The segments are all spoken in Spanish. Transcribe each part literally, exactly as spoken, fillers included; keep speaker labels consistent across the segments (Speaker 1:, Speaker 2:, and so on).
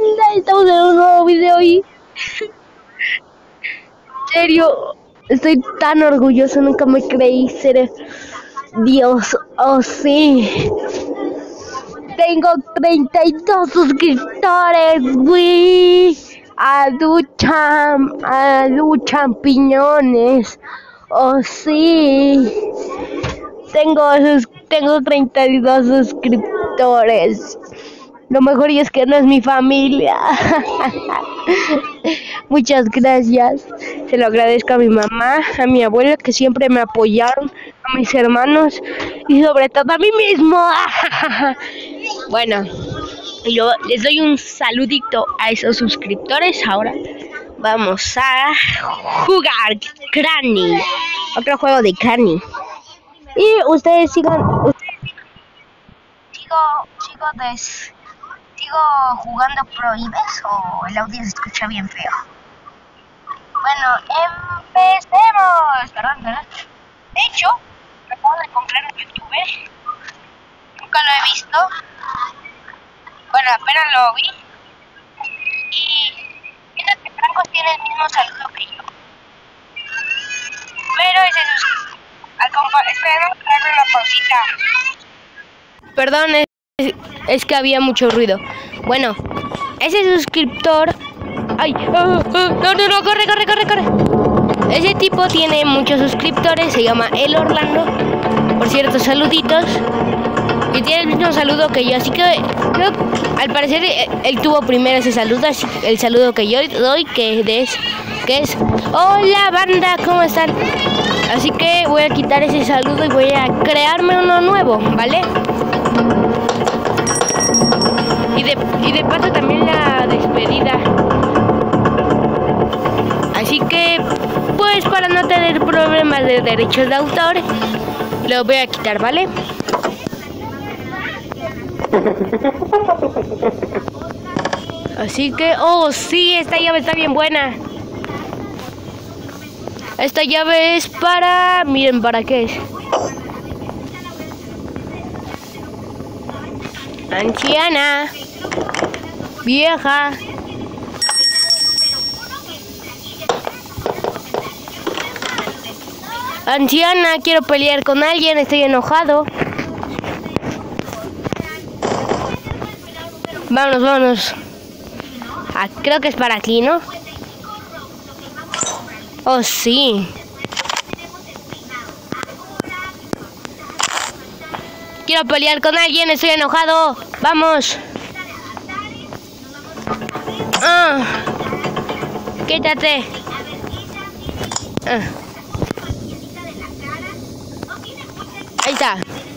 Speaker 1: banda? Estamos en un nuevo video y... En serio, estoy tan orgulloso, nunca me creí ser... Dios, oh sí. Tengo treinta y dos suscriptores, güey. Aducham, adu champiñones. Oh sí. Tengo sus, tengo treinta y dos suscriptores. Lo mejor y es que no es mi familia. Muchas gracias. Se lo agradezco a mi mamá, a mi abuela que siempre me apoyaron, a mis hermanos y sobre todo a mí mismo. Bueno, yo les doy un saludito a esos suscriptores. Ahora vamos a jugar Granny, otro juego de Granny. Y ustedes sigan, ustedes sigo, sigo des, sigo jugando Prohibes o el audio se escucha bien feo. Bueno, empecemos. Perdón, perdón. De hecho, me acabo de comprar un youtuber. Nunca lo he visto. Bueno, apenas lo vi. Y mientras que Franco tiene el mismo saludo que yo. Pero ese es al compa esperando darle una pausita. Perdón, es, es que había mucho ruido. Bueno, ese suscriptor. Ay, oh, oh, no, no, no, corre, corre, corre, corre. Ese tipo tiene muchos suscriptores, se llama El Orlando. Por cierto, saluditos. Y tiene el mismo saludo que yo, así que creo, al parecer él tuvo primero ese saludo, así, el saludo que yo doy, que es, que es hola banda, ¿cómo están? Así que voy a quitar ese saludo y voy a crearme uno nuevo, ¿vale? Y de, y de paso también la despedida. Así que, pues para no tener problemas de derechos de autor, lo voy a quitar, ¿vale? Así que, oh sí, esta llave está bien buena. Esta llave es para... Miren, ¿para qué es? Anciana. Vieja. Anciana, quiero pelear con alguien, estoy enojado. Vámonos, vámonos. Ah, creo que es para aquí, ¿no? Oh, sí. Quiero pelear con alguien, estoy enojado. Vamos. Ah. Quítate. Ah. Ahí está.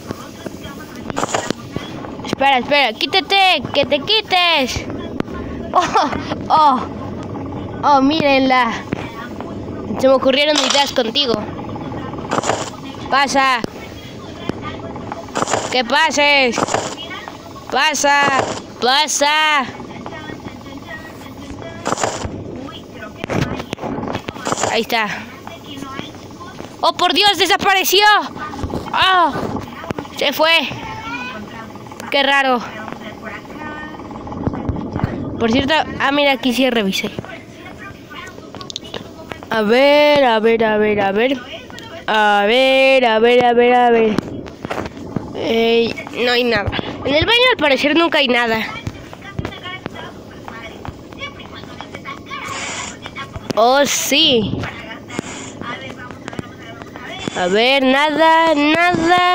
Speaker 1: Espera, espera, quítate, que te quites. Oh, oh, oh, mírenla. Se me ocurrieron ideas contigo. Pasa. Que pases. Pasa, pasa. Ahí está. Oh, por Dios, desapareció. Oh, se fue. Qué raro. Por cierto, ah, mira, aquí sí revisé. A ver, a ver, a ver, a ver. A ver, a ver, a ver, a ver. Eh, no hay nada. En el baño al parecer nunca hay nada. Oh, sí. A ver, nada, nada.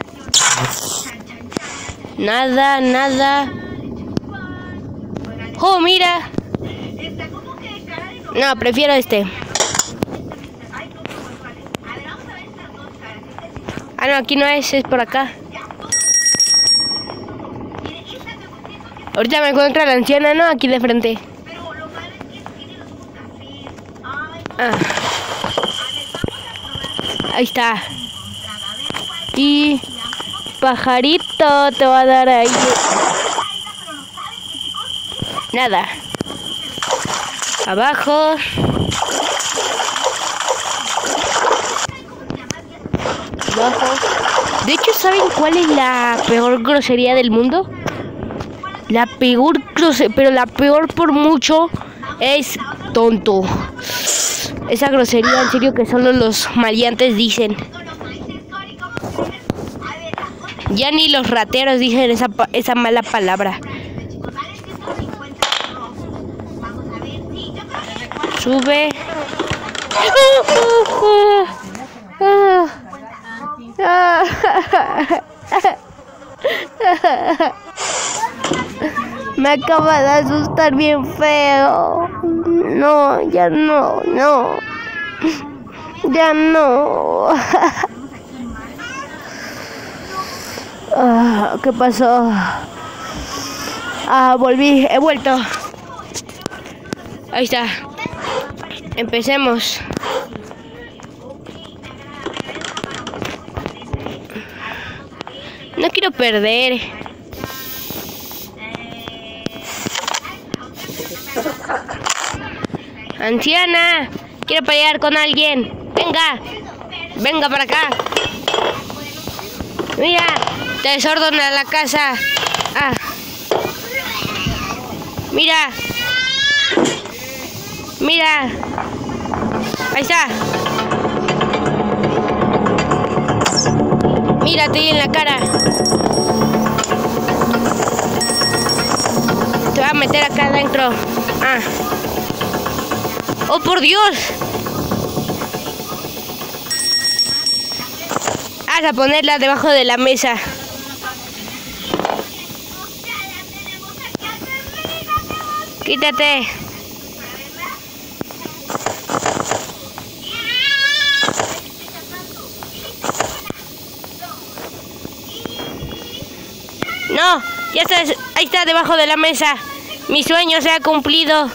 Speaker 1: Nada, nada. Oh, mira. No, prefiero este. Ah, no, aquí no es, es por acá. Ahorita me encuentro a la anciana, ¿no? Aquí de frente. Ah. Ahí está. Y... pajarito te va a dar ahí. Nada. Abajo. Abajo. De hecho, ¿saben cuál es la peor grosería del mundo? La peor grosería graciosos, pero la peor por mucho es tonto. Esa grosería, en serio, que solo los maleantes dicen. Ya ni los rateros dicen esa, esa mala palabra. Sube. Me acaba de asustar bien feo. No, ya no, no. Ya no. Ah, ¿qué pasó? Ah, volví, he vuelto. Ahí está. Empecemos. No quiero perder. Anciana, quiero pelear con alguien. Venga, venga para acá. Mira, te desordena la casa. Ah. Mira. Mira. Ahí está. Mira, te di en la cara. Te voy a meter acá adentro. Ah. ¡Oh, por Dios! Vas a ponerla debajo de la mesa. Quítate. No, ya estás, ahí está debajo de la mesa. Mi sueño se ha cumplido.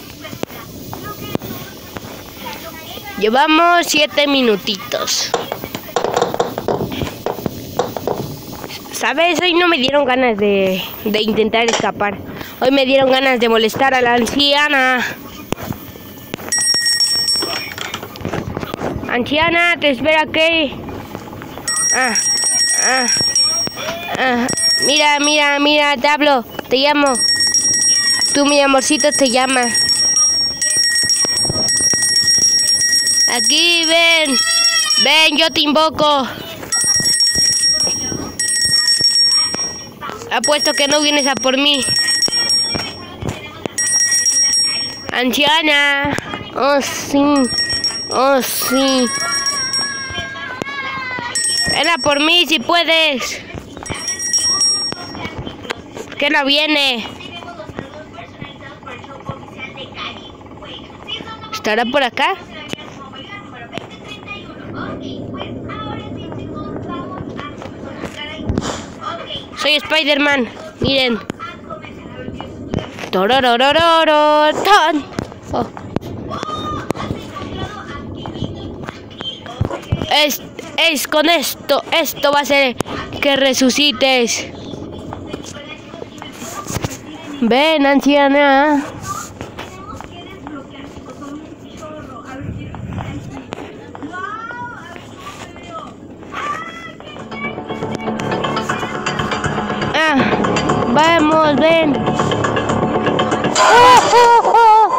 Speaker 1: Llevamos siete minutitos. ¿Sabes? Hoy no me dieron ganas de, de intentar escapar. Hoy me dieron ganas de molestar a la anciana. Anciana, te espera aquí. Ah, ah, ah. Mira, mira, mira, te hablo, te llamo. Tú, mi amorcito, te llama. Aquí, ven. Ven, yo te invoco. Apuesto que no vienes a por mí. Anciana. Oh, sí. Oh, sí. Ven a por mí si puedes. ¿Qué no viene? ¿Estará por acá? Soy Spider-Man, miren. Torororororo, ton. Oh. Es, es con esto, esto va a ser que resucites. Ven, anciana. Ah, vamos, ven. ¡Oh, oh, oh!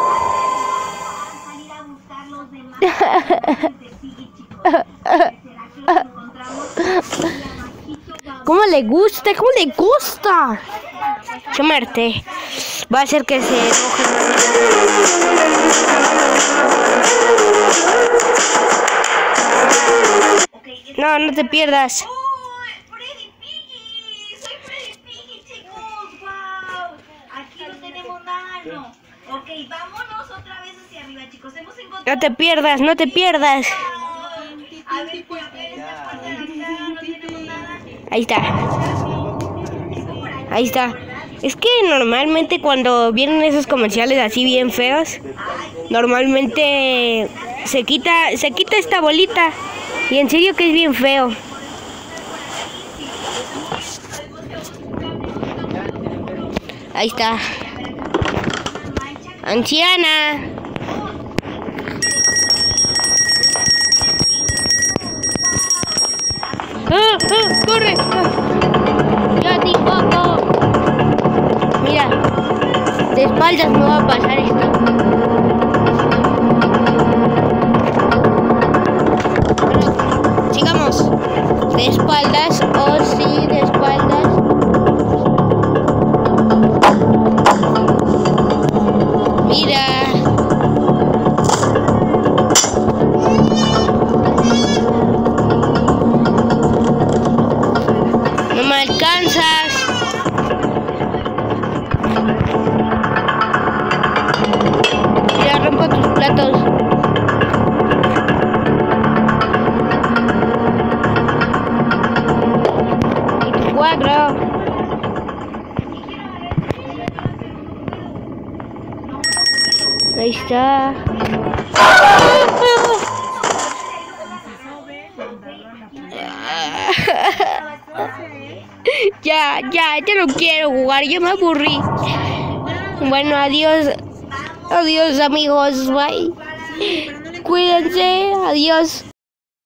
Speaker 1: ¿Cómo le gusta? ¿Cómo le gusta? Yo me harté. Va a hacer que se enoje. No, no te pierdas.
Speaker 2: Ok, vámonos otra vez hacia arriba, chicos. Hemos encontrado...
Speaker 1: No te pierdas, no te pierdas.
Speaker 2: A ver, por acá, en esta parte de acá no tenemos nada.
Speaker 1: Ahí está. Ahí está. Es que normalmente cuando vienen esos comerciales así bien feos, normalmente se quita, se quita esta bolita. Y en serio que es bien feo. Ahí está. Anciana. ¡Ah, ah, corre! ¡Ah! ¡Ya te invoco! Mira. De espaldas me va a pasar esto. Bueno, sigamos. De espaldas, oh sí, de espaldas. Mira. No me alcanzas. Mira, rompo tus platos. Y tu cuadro. Ahí está. Ya, ya, ya no quiero jugar, ya me aburrí. Bueno, adiós. Adiós amigos, bye. Cuídense, adiós.